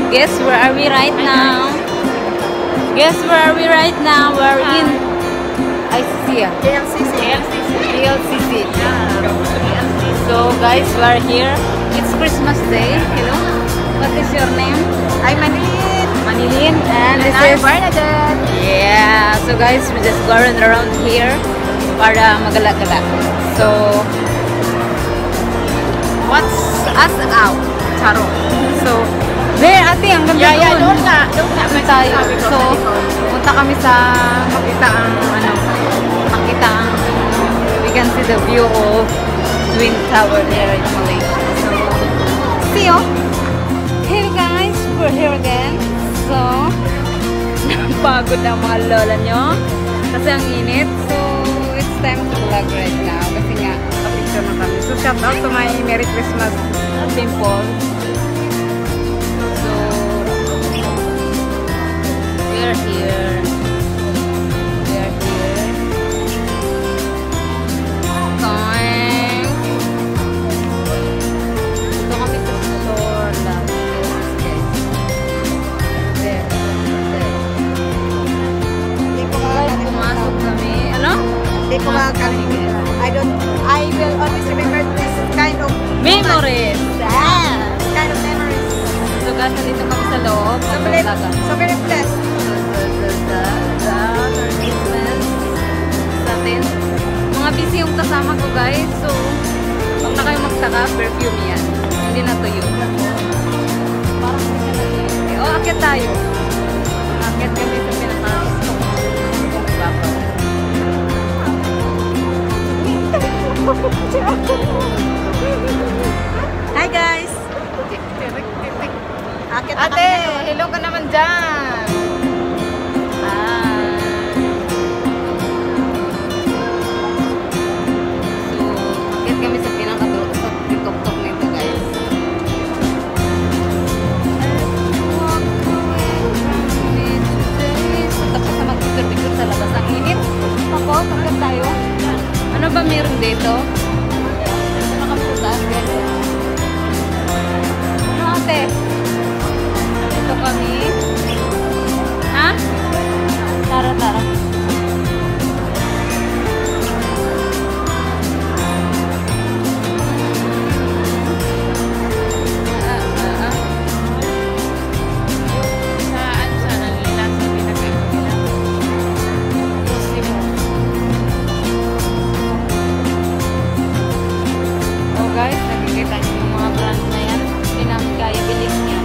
Guess where are we right now? Guess where are we right now? We're in ICC. DLCC. So guys, we're here. It's Christmas Day. Hello. What is your name? I'm Manilin. Manilin. And this is Bernadette. Yeah. So guys, we just going around here para magala-gala. So what's us out? Charo. So there, ate, ang ganda doon. Doon ka Tayo. So punta kami sa makita ang we can see the view of Twin Tower there in Malaysia. So see you. Hey guys, we're here again. So pagod ang mga lola nyo kasi ang init. So it's time to vlog right now kasi nga kapicture na kami. So shout out to my Merry Christmas Dimple. So we're here. I will always remember this kind of memories. Kind of memories. So guys, nandito kami sa loob. So very blessed. Merry Christmas sa atin. Mga busy yung kasama ko guys. So, huwag na kayo magtaka, perfume yan. Hindi na tuyo. Parang hindi na tuyo. Oh, akit tayo. Akit kami sa pinaka-gusto ko. Hi guys! Ate, hello ka naman dyan! So, akit kami sa pinaka-dulo sa tiktok nito guys. So, tapos na mag-picture-picture sa labas. Ang init. Ako, akit tayo. Ano ba meron dito? Ano kami sa taas? Ano ate? Dito kami. Ha? Tara. Guys, nakikita niyo yung mga brand na yan. Pinakaya bilis niya.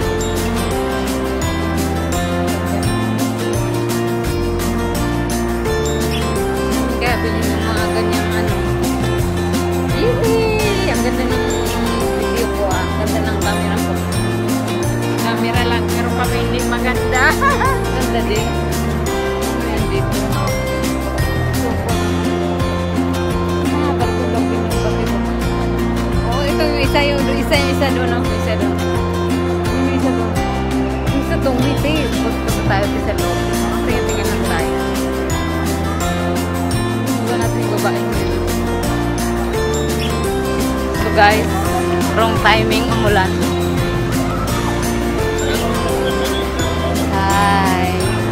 Kaya bilhin yung mga ganyang ano. Yee! Ang ganda ng video ko ah. Ang ganda ng camera ko. Camera lang, pero kami hindi maganda. Ganda din. Ayan dito. Isa doon, no? Isa doon. Isa doon, wait, punta tayo sa loob. Tingnan lang tayo. Huwag natin yung babaeng yun. So guys, wrong timing, umulan. Hi.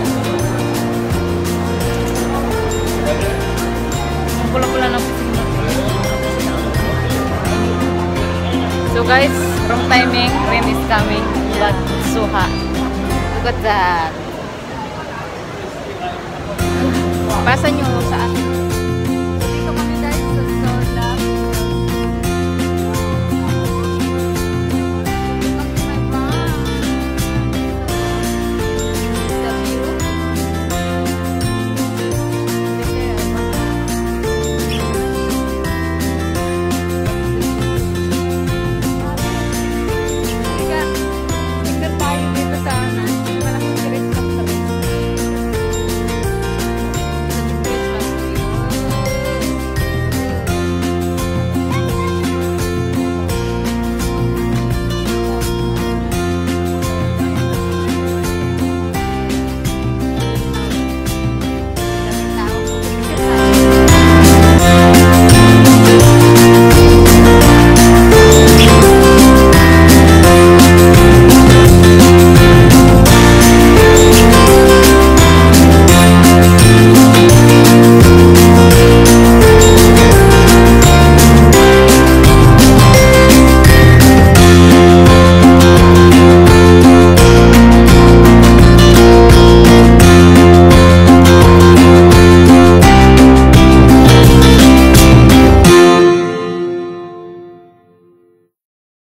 Ang pula-pula ng pising natin. So guys, wrong timing, rain is coming, but suha. Look at that. Basa nyo